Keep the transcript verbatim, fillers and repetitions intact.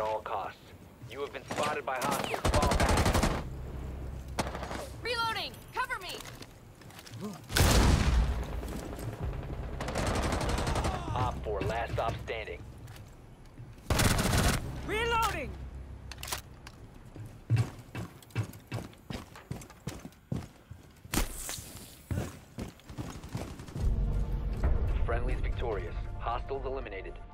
all costs. You have been spotted by hostiles. Fall back. Reloading! Cover me! Op four, last stop standing. Reloading! Friendly's victorious. Hostiles eliminated.